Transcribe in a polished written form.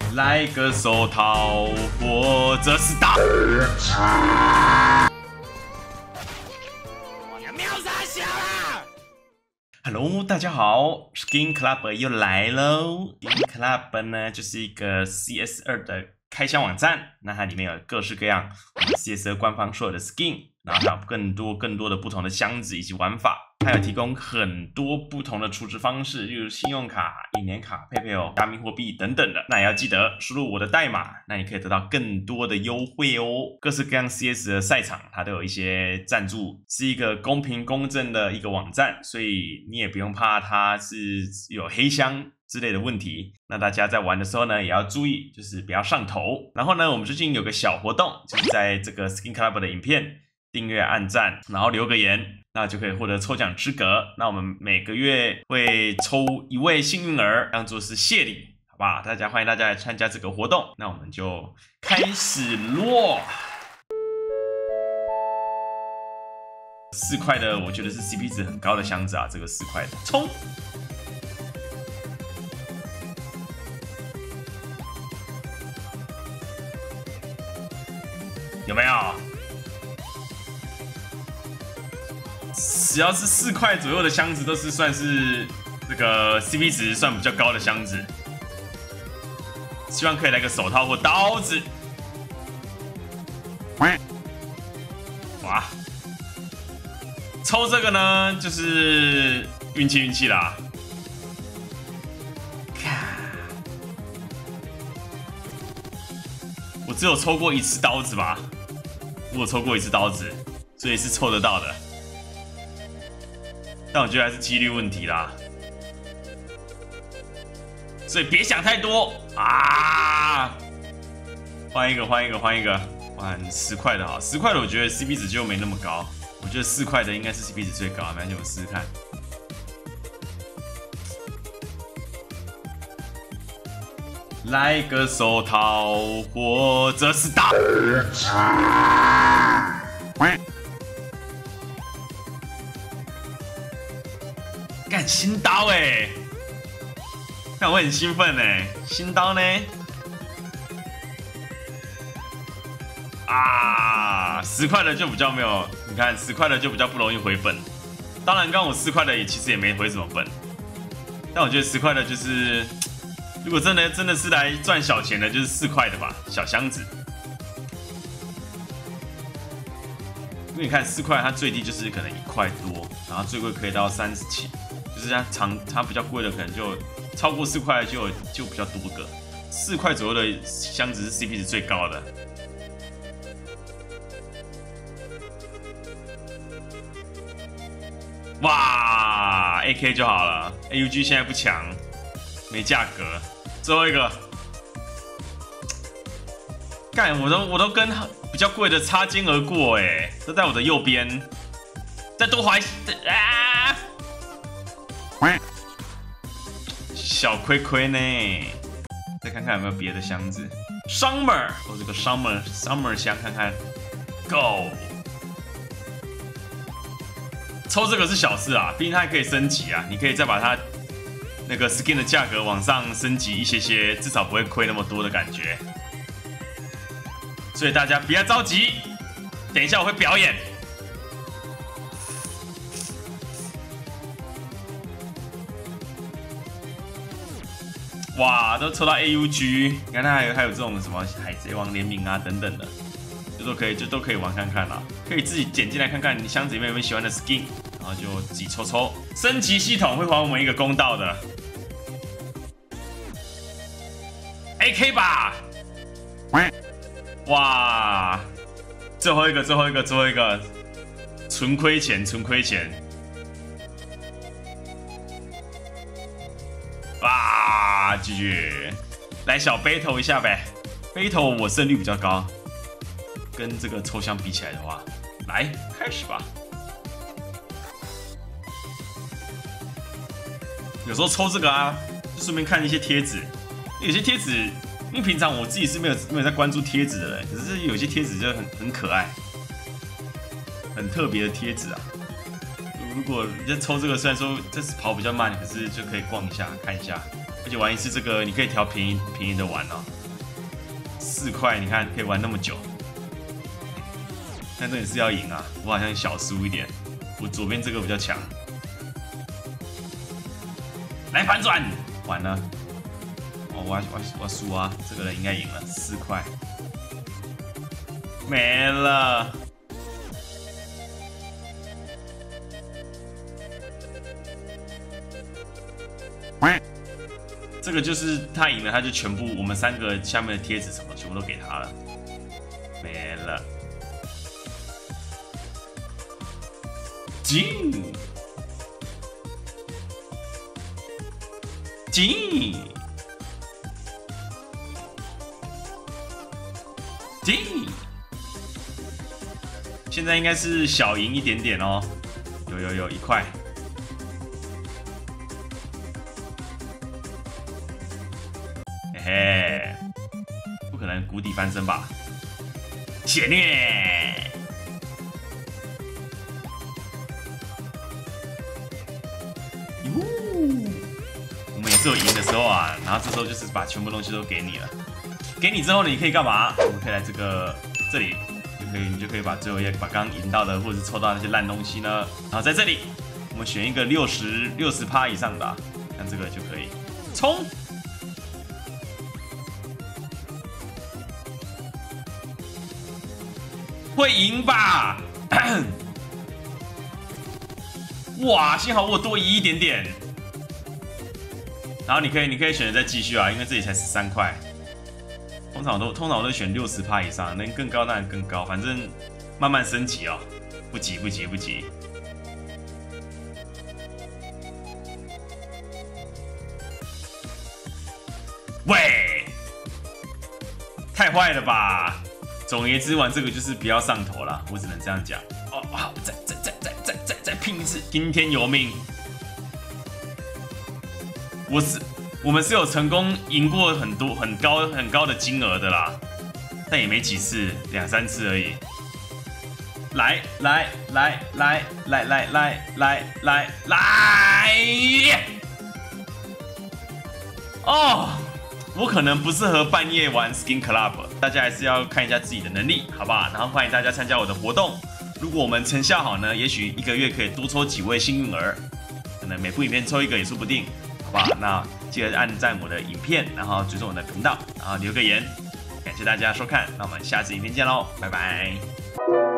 来个手套，或者是打。我要秒杀小啦 ！Hello， 大家好 ，Skin Club 又来喽。Skin Club 呢，就是一个 CS2 的开箱网站，那它里面有各式各样我们 CS2 官方所有的 skin， 然后还有更多的不同的箱子以及玩法。它有提供很多不同的储值方式，例如信用卡、1年卡、PayPal、加密货币等等的。那也要记得输入我的代码，那你可以得到更多的优惠哦。各式各样 CS 的赛场，它都有一些赞助，是一个公平公正的一个网站，所以你也不用怕它是有黑箱之类的问题。那大家在玩的时候呢，也要注意，就是不要上头。然后呢，我们最近有个小活动，就是在这个 Skin Club 的影片订阅、按赞，然后留个言。那就可以获得抽奖资格。那我们每个月会抽一位幸运儿，当做是谢礼，好吧？欢迎大家来参加这个活动。那我们就开始咯。4块的，我觉得是 CP 值很高的箱子啊，这个4块的，冲！有没有？只要是4块左右的箱子，都是算是这个 CP 值算比较高的箱子。希望可以来个手套或刀子。哇！抽这个呢，就是运气啦。我只有抽过1次刀子吧，我有抽过1次刀子，所以是抽得到的。但我觉得还是几率问题啦，所以别想太多啊！换一个，换10块的好，10块的我觉得 CP 值就没那么高，我觉得4块的应该是 CP 值最高，没关系，我们试试看。来个手套，或者是打。干新刀哎！看我很兴奋哎，新刀呢？啊，10块的就比较没有，你看10块的就比较不容易回本。当然，刚刚我4块的也其实也没回什么本，但我觉得10块的就是，如果真的是来赚小钱的，就是4块的吧，小箱子。因为你看4块，它最低就是可能1块多，然后最贵可以到37。就是它比较贵的，可能就超过4块就比较多个，4块左右的箱子是 CP 值最高的。哇 ，AK 就好了 ，AUG 现在不强，没价格。最后一个，干我都跟比较贵的擦肩而过哎，都在我的右边，再多滑啊！小亏亏呢，再看看有没有别的箱子。Summer， 哦，这个 Summer 箱看看 ，Go。抽这个是小事啊，毕竟它还可以升级啊，你可以再把它那个 skin 的价格往上升级一些，至少不会亏那么多的感觉。所以大家不要着急，等一下我会表演。哇，都抽到 AUG， 你看它还有这种什么海贼王联名啊等等的，就都可以玩看看啦。可以自己点进来看看你箱子里面有没有喜欢的 skin， 然后就自己抽。升级系统会还我们一个公道的。AK 吧，哇，最后一个，纯亏钱。啊，继续来小 battle 一下呗 ，battle 我胜率比较高，跟这个抽箱比起来的话，来开始吧。有时候抽这个啊，就顺便看一些贴纸，有些贴纸，因为平常我自己是没有在关注贴纸的人，可是有些贴纸就很可爱，很特别的贴纸啊。如果你在抽这个，虽然说这次跑比较慢，可是就可以逛一下看一下，而且玩一次这个你可以调便宜的玩哦。 4块，你看可以玩那么久。但这也是要赢啊，我好像小输一点，我左边这个比较强。来反转，完了。哦，我要输啊！这个人应该赢了，4块。没了。这个就是他赢了，他就全部我们3个下面的贴纸什么全部都给他了，没了。进。现在应该是小赢一点点哦，有1块。嘿嘿，不可能谷底翻身吧？血虐！我们也是有赢的时候啊，然后这时候就是把全部东西都给你了。给你之后呢，你可以干嘛？我们可以来这里，你就可以把最后把刚刚赢到的或者是抽到那些烂东西呢，然后在这里我们选一个60%以上的、啊，像这个就可以冲。会赢吧？哇，幸好我多赢一点点。然后你可以选择再继续啊，因为这里才13块。通常我都选60%以上，能更高当然更高，反正慢慢升级哦，不急。喂，太坏了吧！总而言之，玩这个就是不要上头啦，我只能这样讲。哦，好，再拼一次，听天由命。我们是有成功赢过很高的金额的啦，但也没几次，2、3次而已。来！哦，我可能不适合半夜玩 Skin Club， 大家还是要看一下自己的能力，好不好？然后欢迎大家参加我的活动。如果我们成效好呢，也许1个月可以多抽几位幸运儿，可能每部影片抽1个也说不定。好吧，那记得按赞我的影片，然后追踪我的频道，然后留个言，感谢大家收看，那我们下次影片见喽，拜拜。